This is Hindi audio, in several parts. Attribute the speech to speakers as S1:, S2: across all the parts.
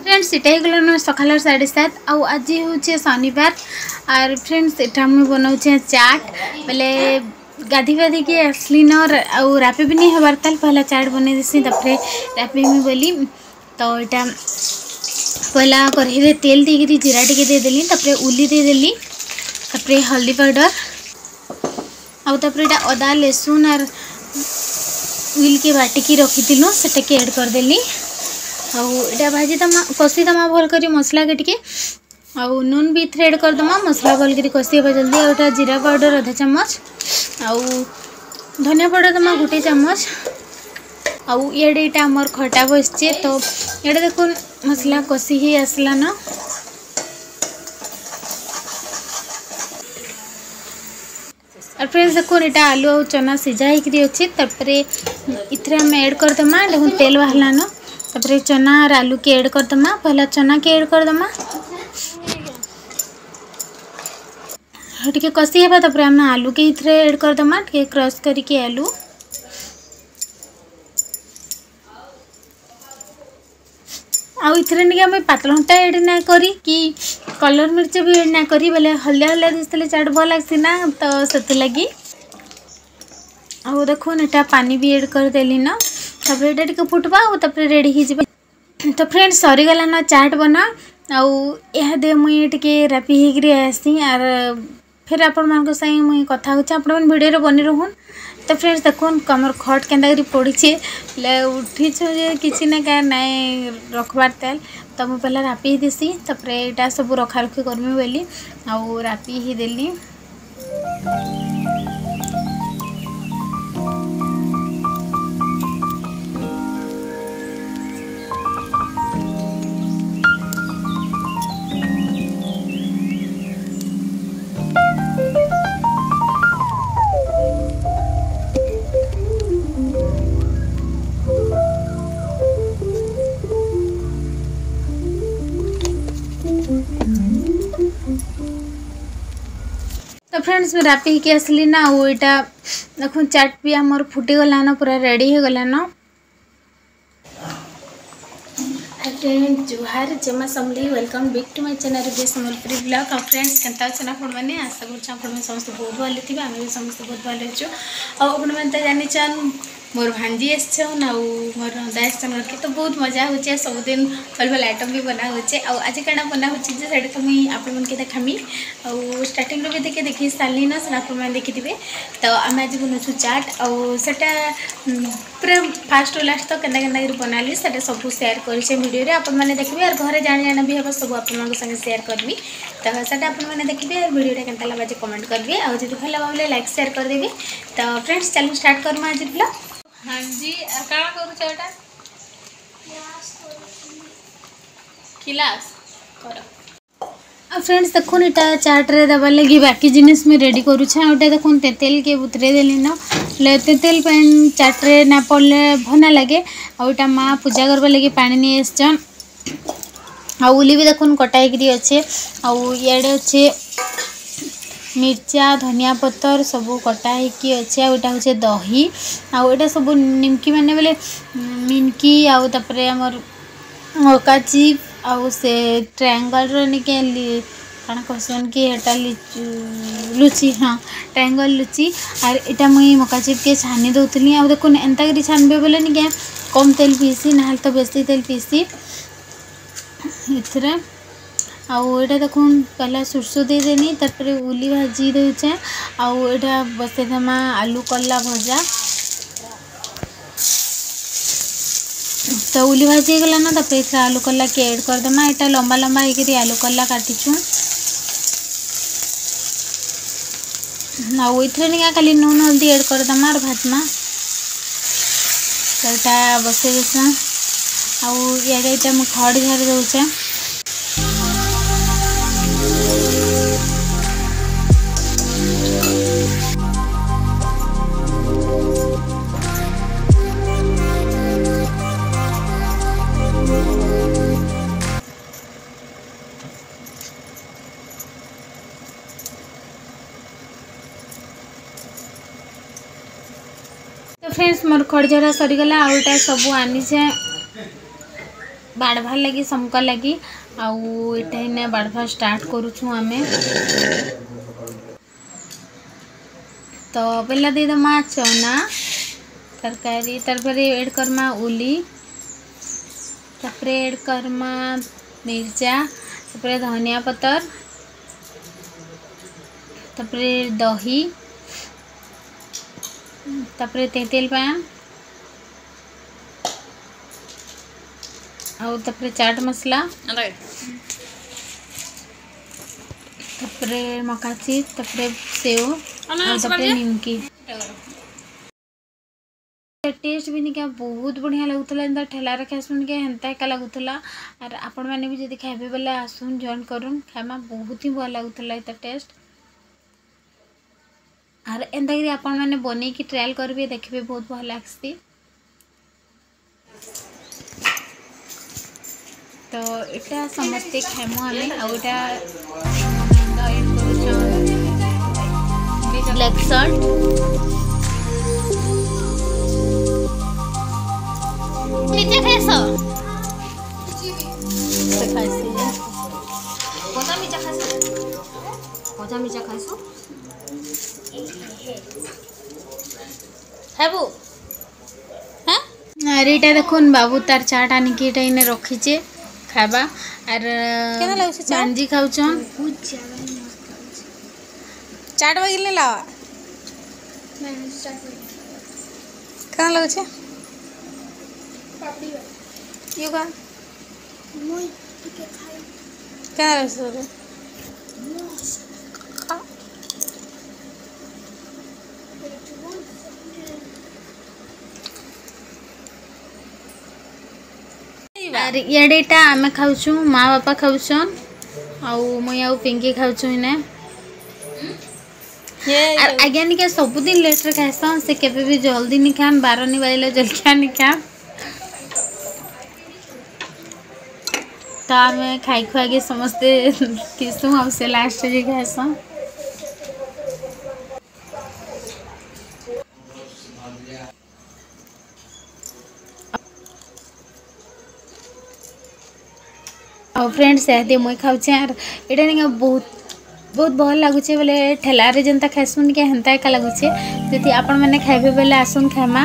S1: फ्रेंड्स इटा गलन सकाल 7:30 आउ आज हूँ शनिवार और फ्रेंड्स इटा मुझे बनाऊे चाट बोले गाधी बाधी के आसली न आउ रापी भी नहीं हबार ताल पहला चाट बन देसी रापी मी बोली तो यहाँ पहला कढ़ई तेल देकर जीरा टे देदेली उली देदेली हल्दी पाउडर आउे अदा लहसुन और उल के बाटिकी रखी से ऐड करदेली आउटा भाजी दमा कषी दमा भल कर मसला के टिके आउ नून भी इथे ऐड करदमा मसला भल कर कषी हे जल्दी आउटा जीरा पाउडर आधा चामच आउ धनिया पाउडर दमा गोटे चामच आउ ये आमर खटा बसचे तो ये देखो मसला कषी ही आसला न और फ्रेंड्स देखो यहाँ आलू और चना सीझा होकर अच्छी इथे आम ऐड करदमा देखो तेल बाहरला न तापर चना और आलू के ऐड करदमा पहला चना के ऐड करदमा टे कषी है तापर आम आलू के इथे ऐड करदमा टे क्रश करके आलू आउ इथे आम पातलघंटा ऐड ना करी कि कलर मिर्च भी ऐड ना करी बोले हल्दिया हल्दिया दिसले चाट भल लगसी ना तो से लगी आउ देखो यहाँ पानी भी ऐड करदेली ना तापर ये टे फुटवा तापर रेडी हो तो फ्रेंड्स सरीगला ना चाट बना आउ यह दे मुई टे रापी होकर आसी आर फिर आपण मान संगे मुई कथा होन वीडियो बनी रहून तो फ्रेंड्स देखो कमर खट केन्दा पड़ी उठी किसी ना क्या नाई रखबार तेल तो मुझे पहला रापी ही देसी तापर यहाँ सब रखा रखी करमी बोली आउ रापी ही देली तो फ्रेंड्स मैं रापी के आसली ना यहाँ देखो चाट भी आमर फुटीगला न पूरा रेडी हो गला न जुहार जमा समली welcome back to my channel बे सम्बलपुरी ब्लॉग और फ्रेंड्स केनता अच्छे आपण मैंने आशा कर समस्त बहुत भल थे आम भी समस्त बहुत भल अच्छु आपण मैंने जानी चान मोर भांजी आसन आउ मोर रंदा आसन के तो बहुत मजा हो सबुदिन भल भल आइटम भी बना होचे आज क्या बना होचे तो मुझे आपण के देखामी आउ स्टार्टिंग भी देखी सारे ना से आप देखिथे तो आम आज बनाऊँ चाट आटा पूरा फास्ट लास्ट तो केन्दा बनाली से सब सेयार कर वीडियो आपण मैंने देखिए और घरे जाने जाना भी हम सब आप सेयार करबी तो सेटा आपण मैंने देखिए वीडियो केन्ता लगा कमेंट करेंगे और जब भल लगा लाइक शेयर करदेवी तो फ्रेंड्स चलो स्टार्ट करूँ आज ब्लॉग हाँ जी क्या करूँ खिलास कर फ्रेंड्स देखो यहाँ चाट रे दबार लगी बाकी जिनिस में रेडी करुच्छे गोटे देखो तेल के बुतरे देली न तेल पैन चाट रे ना पड़े भना लगे आउटा माँ पूजा करवा लगी पानी नहीं आसन उली भी देखो कटाई अच्छे आउ इे अच्छे मिर्चा धनिया पतर सब कटाई अच्छे आटा हूँ दही आटा सब निमकी माने बोले मिनकी आउे आमर मका चिप आउ से ट्रायंगल निके कण कहसन कि एटा लुची हाँ ट्रायंगल लुची और इटा मुई मका चिप के छानी दौली आ देखो एंता कर छानबे बोले नि क्या कम तेल पीसी ना तो बेसी तेल पीसी इथरे आटा देखो पहला सुरसो देदेनी तापर उली भाजी देचे आटा बसेदेमा आलू कला भजा तो उली भाजी गला ना तापर इथे आलू कला के ऐड करदेमा यहाँ लंबा लंबा होकर आलू कला काटिचु इथे निका खाली नून हल्दी ऐड करदेमा और भाजमा तो यहाँ बसई देसा आड़े खड़ झाड़ दौचे तो फ्रेंड्स मोर खड़झरा सरीगला आउटा सब आनी बाड़भार लगी समका लगी आउ इटा बाड़भार स्टार्ट करूँ आम। तो पहला देदमा चना तरकारी तार एड करमा उली तापर एड करमा मिर्चा तापर धनिया पतर तापर दही तापर तेंतेल पान और तापर चाट मसला तापर मका चीज तापर सेव और तापर निमकी। टेस्ट भी निका बहुत बढ़िया लगुला एंता ठेला खाइसुन के हेन्ता एका लगुला और आपण मैंने भी जब खाइबे बोले आसुन जॉइन करूँ खाइमा बहुत ही भल लगुला एता टेस्ट और एंता कि आपण मैंने बन की ट्रायल करेंगे देखिए बहुत भल लगसी। तो इटा समस्ते खाइमु आमे आउटा ब्लैक सॉल्ट नीचे फेसो से खाइसी कोजा मिर्चा खाइसो खाबू हाँ अरे इटा देखुन बाबू तार चाट आनिकी इटा इने रखीचे खाबा और केना लागछ चांजी खाउछन चाट बगिले लावा केना लागछ पापड़ी यो का मोई टिके खाई केना लागछ रे और इटा आम खाऊँ माँ बापा खाऊन आउ मुई आउ पिंकी खाऊँ इने आज्ञा निका सबुदिन लेट रे खाइसन से केबे भी जल्दी नहीं खान 12 नहीं बाजिले जल्दी नहीं खान तो आम खाई खुआ के समस्ते किसु आ से लास्ट जे खाइसन। और फ्रेंड्स ये मुई खाऊे यार इटा नहीं बहुत बहुत भल लगुच बोले ठेलारे जेनता खाइसुन के हेन्ता एका लगुचे जदि आपण मैंने खाइबे बोले आसुन खाइमा।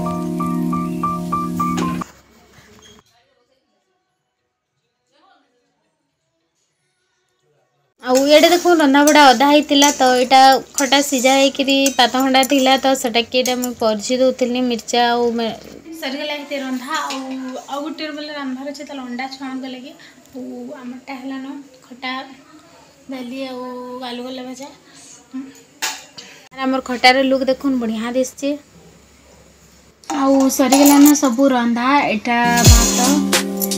S1: आउ ये देखो रंधा बड़ा अधा होता तो यहाँ खटा सीझा होकरी 5 घंटा थिला तो सेटा के परझी दौली मिर्चा सरीगला ये रंधा आउ गोटे बोले रांधार अच्छे तो अंडा छुआ लगे आमटा है न खटा दाली आलू गला भजा आमर खटार लुक देखुन बढ़िया दिशे आउ सरीगला न सबू रंधा एटा भात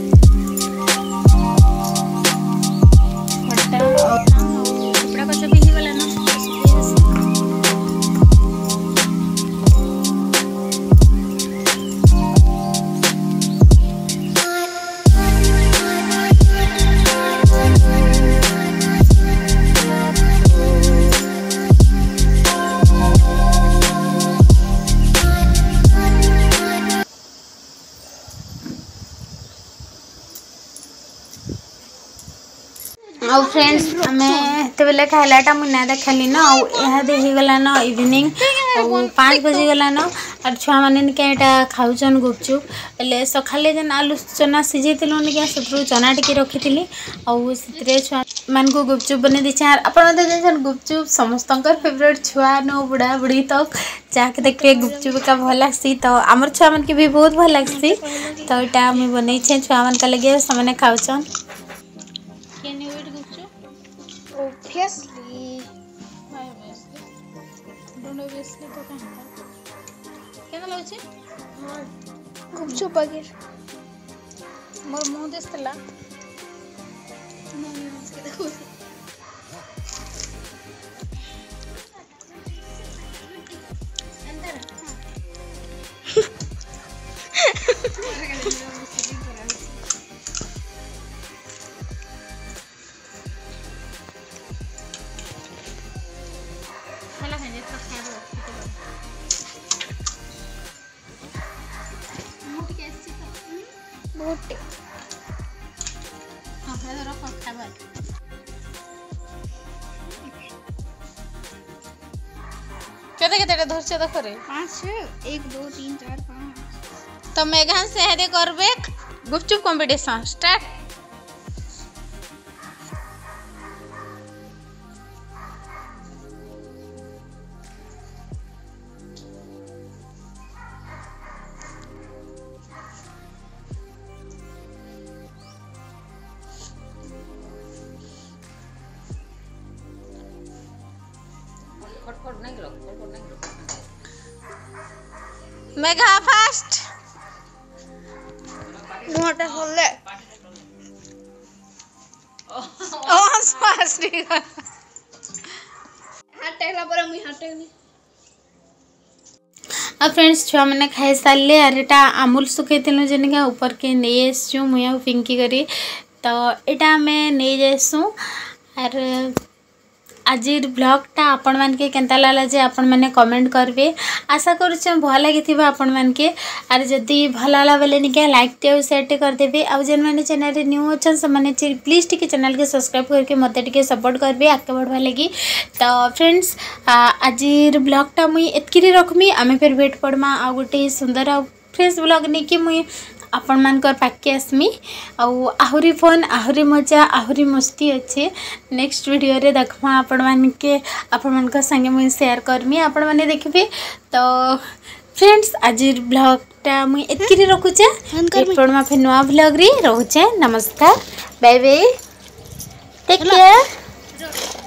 S1: आउ फ्रेंड्स आमे तेबेले खाइलाटा मुना देखली न आउ यहाँ देखी गला न इवनिंग 5 बजे गला न और छुआ माने निका खाऊन गुपचुप एले सखाले जन आलू चना सिझेतिलु निका सत्रु चना टिके रखिथिली आउ सितरे छुआ मान को गुपचुप बने दिछे यार अपन जन गुपचुप समस्तंकर फेवरेट छुआ न बुढ़ा बुढ़ी तक जाके देखिए गुपचुप का भल लगसी तो आमर छुआ मन के भी बहुत भल लगसी तो इटा हम बनै छे छुआ मन का लगे समने खाउछन। Can you eat guपचुप?
S2: Obviously.
S1: Don't obviously तो कहाँ? क्या ना लगुचे?
S2: हाँ. गुपचुप बगैर.
S1: मोर मुँह देस्तला.
S2: नहीं उसके देखो.
S1: अंदर.
S2: बहुत
S1: केते केते धरछ देखो रे
S2: 5 1 2 3 4 5
S1: तो मेघा से हेदे करबे gupchup competition start. Megha fast
S2: मोटा होले
S1: फास्ट
S2: हाथ टेकला पर मुई हाथ टेकनी।
S1: अब फ्रेंड्स छुआ मैंने खाई सारे आर एटा अमूल सुखई जेनिका ऊपर के नहीं आसचु मुई पिंकी करी तो यहाँ आम नहीं जासु आर आज ब्लॉगटा आपण मानके केंता लागला जे आपण माने कमेंट करबे आशा करूछ भल लगी आपण मानके आर जदी भल लागला बेले निके लाइक टे शेयर टे कर देबे आ जेन माने चैनल रे न्यू अछन से माने प्लीज टिके चैनल के सब्सक्राइब करके मते टिके सपोर्ट करबे आके बढ़वा लगी। तो फ्रेंड्स आज ब्लॉगटा मुई एतकी रखमी आमे फिर वेट पड़मा आ गोटे सुंदर आ फ्रेश ब्लॉग नहीं कि मुई आपण मानकर पाके आसमी आहुरी फोन आहुरी मजा आहुरी मस्ती अच्छे नेक्स्ट वीडियो रे देखमा आपण मानके आपण मानका संगे मुई शेयर करमी आपण माने देखबे। तो फ्रेंड्स आज ब्लॉगटा मुई एतकी रखुचे पड़मा फिर नवा ब्लॉग रे रहूचे। नमस्कार बाय बाय टेक केयर।